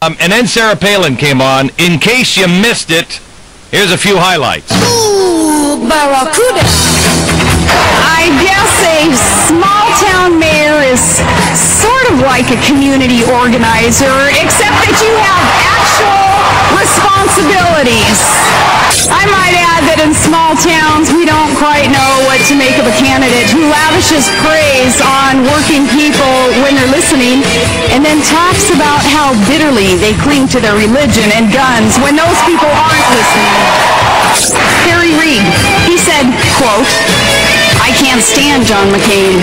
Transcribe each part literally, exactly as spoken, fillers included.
Um, and then Sarah Palin came on. In case you missed it, here's a few highlights. Ooh, Barracuda. I guess a small-town mayor is sort of like a community organizer, except that you have actual responsibilities. I might add that in small towns, we don't quite know what to make of a candidate who lavishes praise on working people when they're listening, and then talks about how bitterly they cling to their religion and guns when those people aren't listening. Harry Reid, he said, quote, "I can't stand John McCain."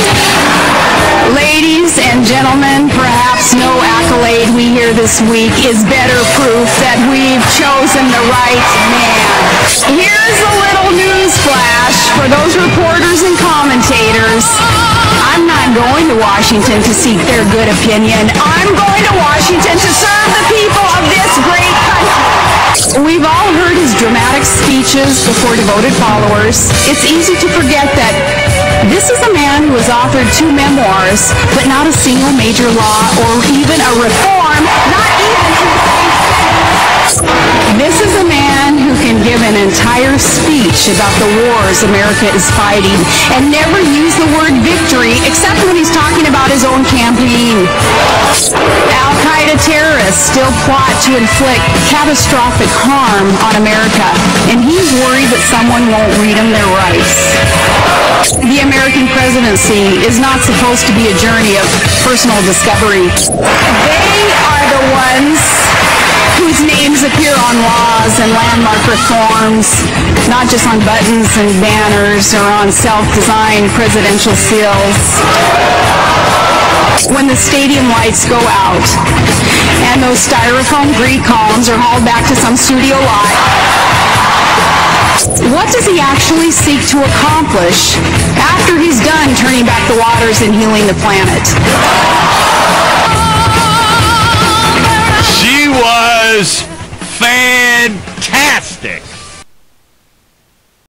Ladies and gentlemen, perhaps no accolade we hear this week is better proof that we've chosen the right man. Here's a little news flash for those reporters and commentators. I'm not going to Washington to seek their good opinion. I'm going to Washington to serve the people of this great country. We've all heard his dramatic speeches before devoted followers. It's easy to forget that this is a man who has authored two memoirs, but not a single major law or even a reform, not even in the same sentence. This is a man who can give an entire speech about the wars America is fighting and never use the word victory except when he's talking about his own campaign. Al-Qaeda terrorists still plot to inflict catastrophic harm on America, and he's worried that someone won't read him their rights. The American presidency is not supposed to be a journey of personal discovery. They are the ones whose names appear on laws and landmark reforms, not just on buttons and banners or on self-designed presidential seals. When the stadium lights go out and those styrofoam Greek columns are hauled back to some studio lot, what does he actually seek to accomplish after he's done turning back the waters and healing the planet? She was